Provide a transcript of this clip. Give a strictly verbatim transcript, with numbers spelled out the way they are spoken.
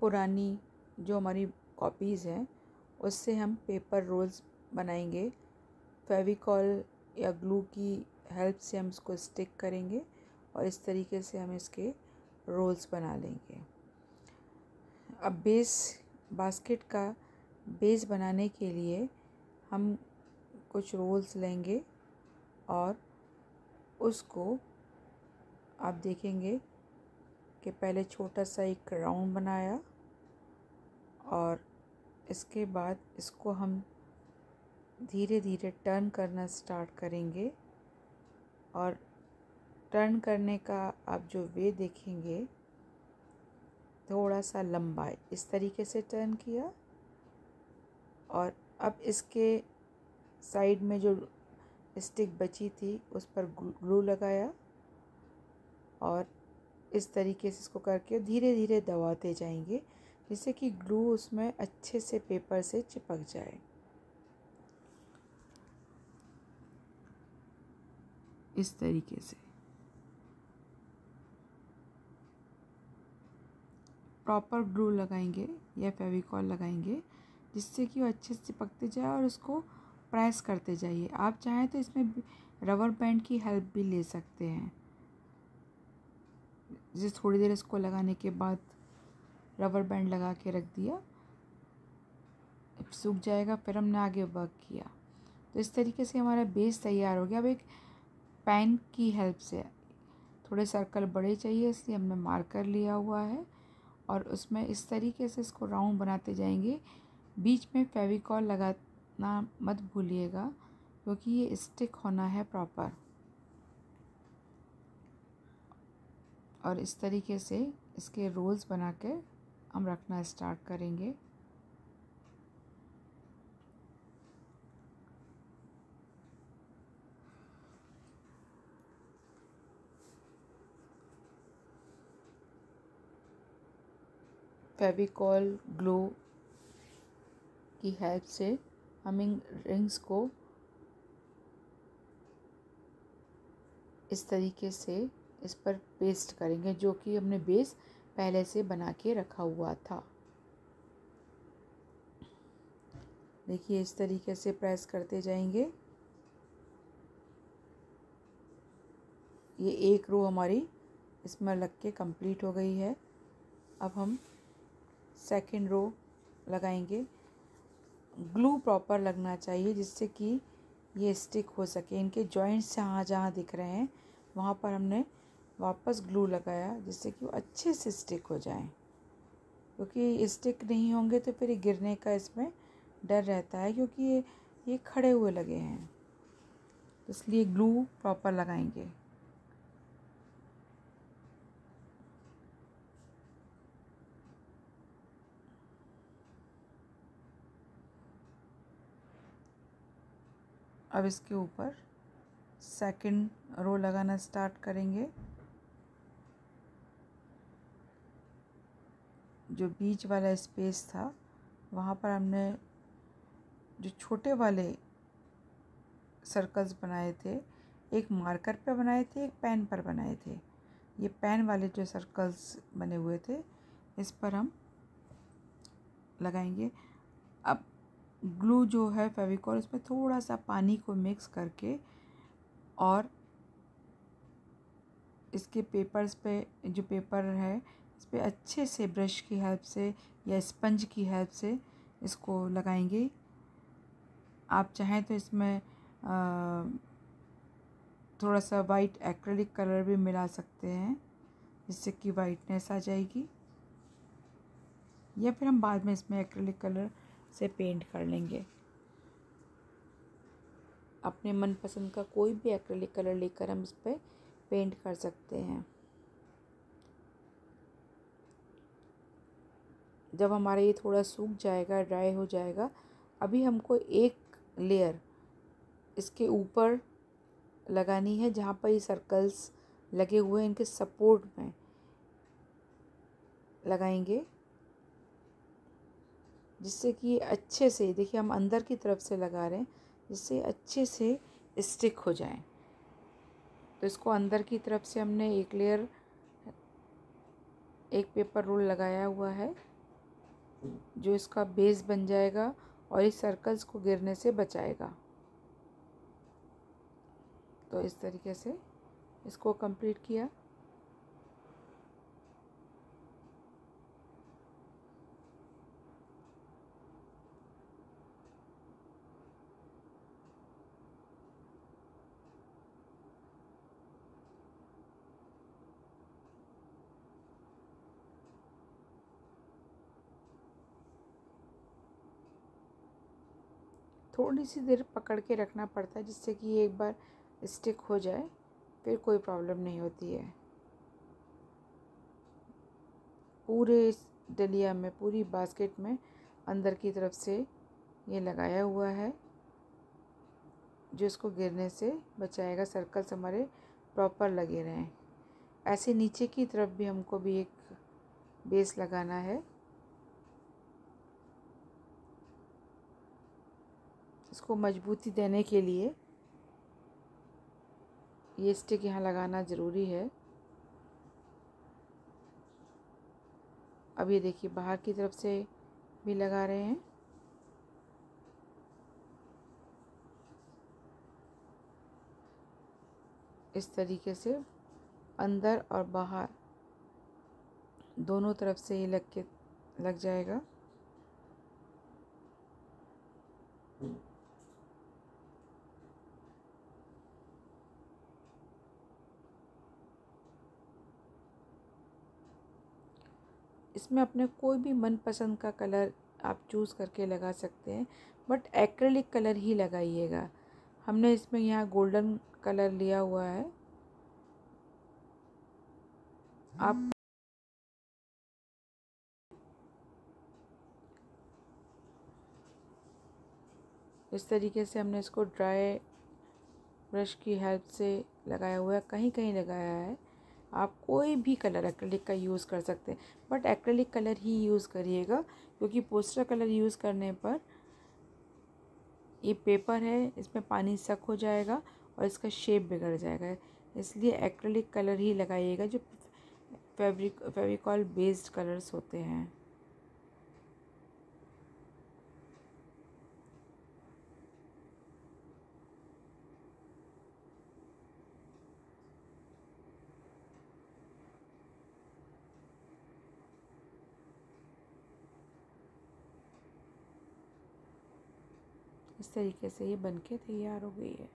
पुरानी जो हमारी कॉपीज़ हैं उससे हम पेपर रोल्स बनाएंगे। फेविकॉल या ग्लू की हेल्प से हम इसको स्टिक करेंगे और इस तरीके से हम इसके रोल्स बना लेंगे। अब बेस बास्केट का बेस बनाने के लिए हम कुछ रोल्स लेंगे और उसको आप देखेंगे कि पहले छोटा सा एक राउंड बनाया और इसके बाद इसको हम धीरे धीरे टर्न करना स्टार्ट करेंगे और टर्न करने का आप जो वे देखेंगे थोड़ा सा लंबा है, इस तरीके से टर्न किया और अब इसके साइड में जो स्टिक बची थी उस पर ग्लू लगाया और इस तरीके से इसको करके धीरे धीरे दबाते जाएंगे जिससे कि ग्लू उसमें अच्छे से पेपर से चिपक जाए। इस तरीके से प्रॉपर ग्लू लगाएंगे या फेविकॉल लगाएंगे जिससे कि वो अच्छे से चिपकते जाए और उसको प्रेस करते जाइए। आप चाहें तो इसमें रबर बैंड की हेल्प भी ले सकते हैं। जिस थोड़ी देर इसको लगाने के बाद रबर बैंड लगा के रख दिया, सूख जाएगा, फिर हमने आगे वर्क किया। तो इस तरीके से हमारा बेस तैयार हो गया। अब एक पेन की हेल्प से थोड़े सर्कल बड़े चाहिए इसलिए हमने मार्कर लिया हुआ है और उसमें इस तरीके से इसको राउंड बनाते जाएंगे। बीच में फेविकॉल लगाना मत भूलिएगा क्योंकि ये स्टिक होना है प्रॉपर। और इस तरीके से इसके रोल्स बना के हम रखना स्टार्ट करेंगे। फेविकॉल ग्लू की हेल्प से हम इन रिंग्स को इस तरीके से इस पर पेस्ट करेंगे जो कि हमने बेस पहले से बना के रखा हुआ था। देखिए इस तरीके से प्रेस करते जाएंगे। ये एक रो हमारी इसमें लग के कंप्लीट हो गई है। अब हम सेकंड रो लगाएंगे। ग्लू प्रॉपर लगना चाहिए जिससे कि ये स्टिक हो सके। इनके जॉइंट्स जहाँ जहाँ दिख रहे हैं वहाँ पर हमने वापस ग्लू लगाया जिससे कि वो अच्छे से स्टिक हो जाएं, क्योंकि स्टिक नहीं होंगे तो फिर ये गिरने का इसमें डर रहता है क्योंकि ये ये खड़े हुए लगे हैं, तो इसलिए ग्लू प्रॉपर लगाएंगे। अब इसके ऊपर सेकंड रो लगाना स्टार्ट करेंगे। जो बीच वाला स्पेस था वहाँ पर हमने जो छोटे वाले सर्कल्स बनाए थे, एक मार्कर पे बनाए थे, एक पेन पर बनाए थे। ये पेन वाले जो सर्कल्स बने हुए थे इस पर हम लगाएंगे। अब ग्लू जो है फेविकॉल उसमें थोड़ा सा पानी को मिक्स करके और इसके पेपर्स पे जो पेपर है इस पर अच्छे से ब्रश की हेल्प से या स्पंज की हेल्प से इसको लगाएंगे। आप चाहें तो इसमें आ, थोड़ा सा वाइट एक्रेलिक कलर भी मिला सकते हैं जिससे कि वाइटनेस आ जाएगी, या फिर हम बाद में इसमें एक्रेलिक कलर से पेंट कर लेंगे। अपने मनपसंद का कोई भी एक्रेलिक कलर लेकर हम इस पर पेंट कर सकते हैं। जब हमारा ये थोड़ा सूख जाएगा, ड्राई हो जाएगा, अभी हमको एक लेयर इसके ऊपर लगानी है जहाँ पर ये सर्कल्स लगे हुए हैं, इनके सपोर्ट में लगाएंगे जिससे कि अच्छे से, देखिए हम अंदर की तरफ से लगा रहे हैं जिससे अच्छे से स्टिक हो जाए। तो इसको अंदर की तरफ से हमने एक लेयर एक पेपर रोल लगाया हुआ है जो इसका बेस बन जाएगा और इस सर्कल्स को गिरने से बचाएगा। तो इस तरीके से इसको कंप्लीट किया। थोड़ी सी देर पकड़ के रखना पड़ता है जिससे कि एक बार स्टिक हो जाए, फिर कोई प्रॉब्लम नहीं होती है। पूरे इस डलिया में, पूरी बास्केट में अंदर की तरफ से ये लगाया हुआ है जो इसको गिरने से बचाएगा। सर्कल्स हमारे प्रॉपर लगे रहें। ऐसे नीचे की तरफ भी हमको भी एक बेस लगाना है। इसको मजबूती देने के लिए ये स्टिक यहाँ लगाना ज़रूरी है। अब ये देखिए बाहर की तरफ से भी लगा रहे हैं। इस तरीके से अंदर और बाहर दोनों तरफ से ये लग के लग जाएगा। इसमें अपने कोई भी मनपसंद का कलर आप चूज़ करके लगा सकते हैं, बट एक्रेलिक कलर ही लगाइएगा। हमने इसमें यहाँ गोल्डन कलर लिया हुआ है। आप इस तरीके से हमने इसको ड्राई ब्रश की हेल्प से लगाया हुआ है, कहीं कहीं लगाया है। आप कोई भी कलर एक्रेलिक का यूज़ कर सकते हैं, बट एक्रेलिक कलर ही यूज़ करिएगा क्योंकि पोस्टर कलर यूज़ करने पर ये पेपर है, इसमें पानी सक हो जाएगा और इसका शेप बिगड़ जाएगा। इसलिए एक्रेलिक कलर ही लगाइएगा जो फैब्रिक फेविकॉल बेस्ड कलर्स होते हैं। इस तरीके से ये बनके तैयार हो गई है।